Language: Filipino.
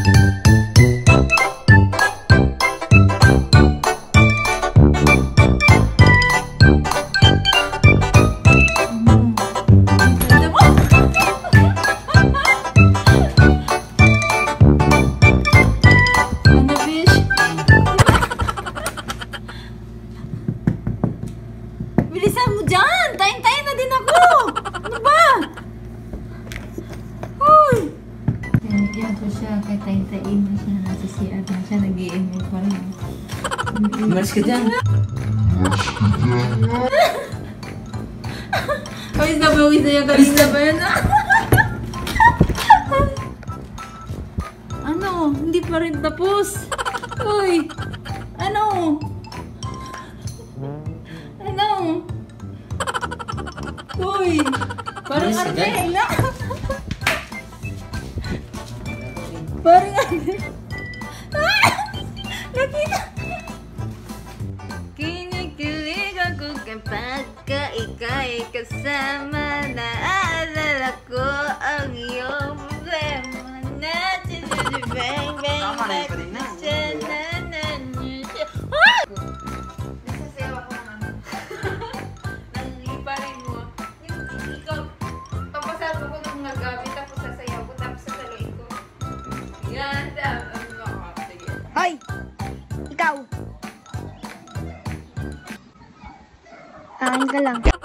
Bilisan mo dyan! Tayin-tayin na din ako! Ano ba? Uy! Pinigyan ko siya kay tayin-tayin na siya. Nasa CR na siya. Nag-i-email pa rin. Umalis ka dyan. Pawis na yung kanina ba yun? Ano? Hindi pa rin tapos. Uy! Ano? Ano? Uy! Parang arte na! Parang arte! Ah! Nakita! Kinikilig ako kapag ika'y kasama. Naaalala ko ang iyong problema. Bang-bang! Tama na yun pa rin na. Hoy! Ikaw! Kain ka lang.